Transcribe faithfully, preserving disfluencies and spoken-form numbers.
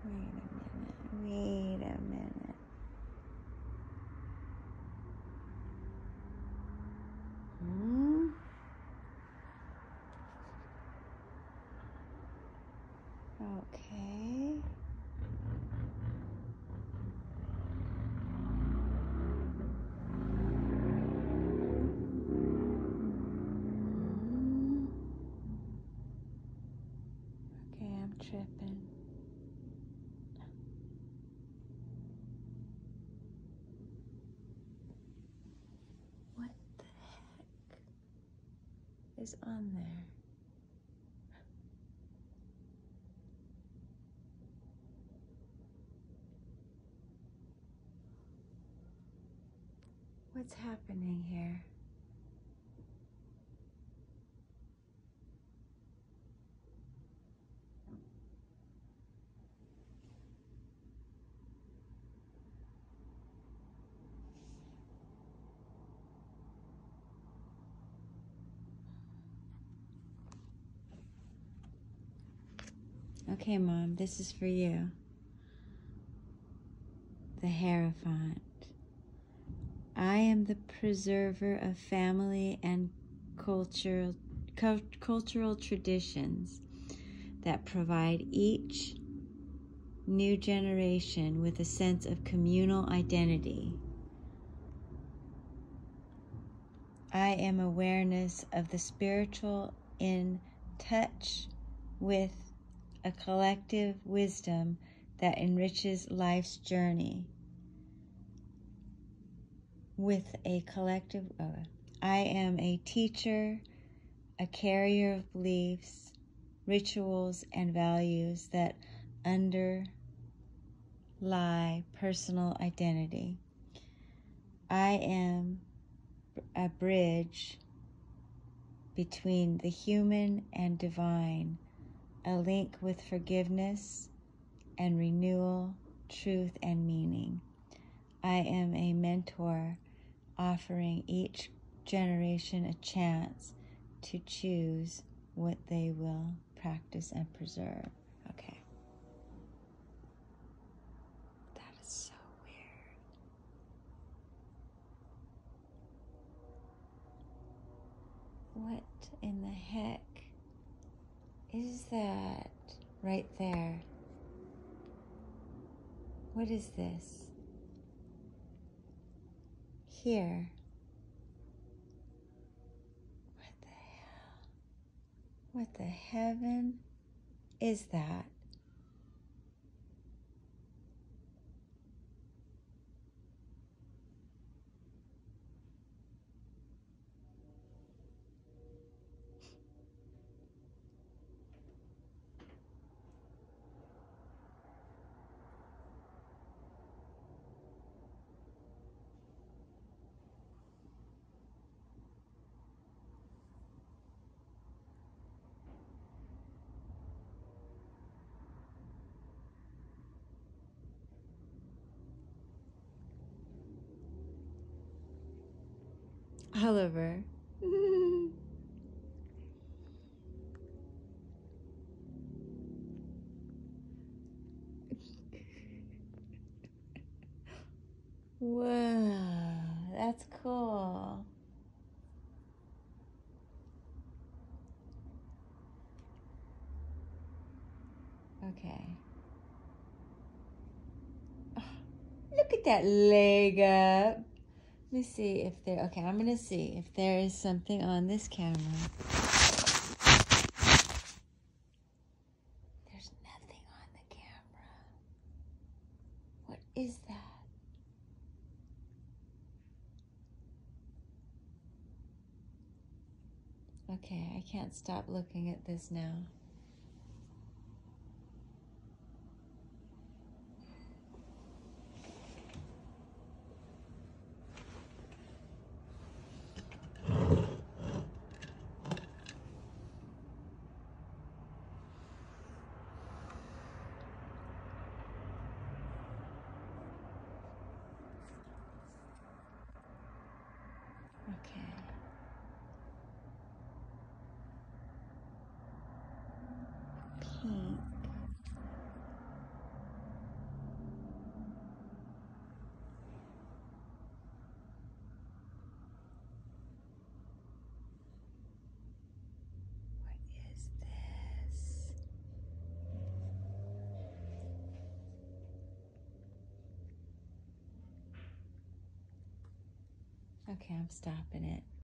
Wait a minute. Wait a minute. Hmm? Okay. Hmm. Okay, I'm tripping. What the heck is on there? What's happening here? Okay, Mom, this is for you. The Hierophant. I am the preserver of family and cultural, cultural traditions that provide each new generation with a sense of communal identity. I am awareness of the spiritual in touch with a collective wisdom that enriches life's journey. With a collective, uh, I am a teacher, a carrier of beliefs, rituals, and values that underlie personal identity. I am a bridge between the human and divine, a link with forgiveness and renewal, truth and meaning. I am a mentor, offering each generation a chance to choose what they will practice and preserve. Okay. That is so weird. What in the heck is that right there? What is this? Here. What the hell? What the heaven is that? Oliver. Whoa, that's cool. Okay. Oh, look at that leg up. Let me see if there, okay, I'm going to see if there is something on this camera. There's nothing on the camera. What is that? Okay, I can't stop looking at this now. Okay. Okay, I'm stopping it.